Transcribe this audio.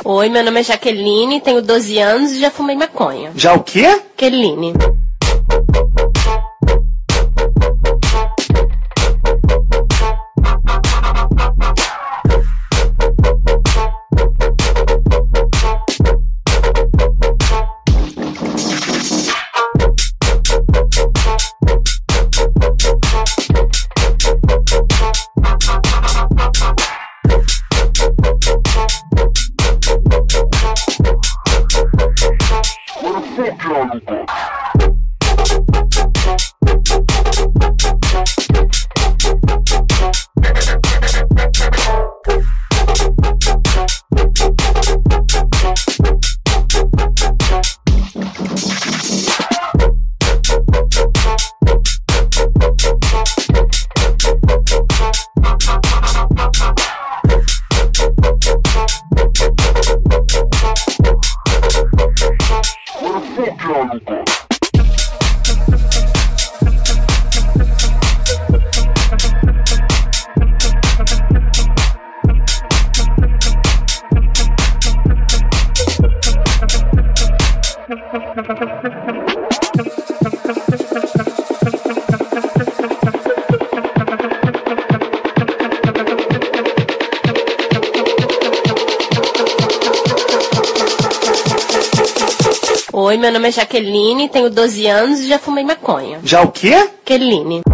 Oi, meu nome é Jaqueline, tenho 12 anos e já fumei maconha. Já o quê? Jaqueline. Oi, meu nome é Jaqueline, tenho 12 anos e já fumei maconha. Já o quê? Jaqueline.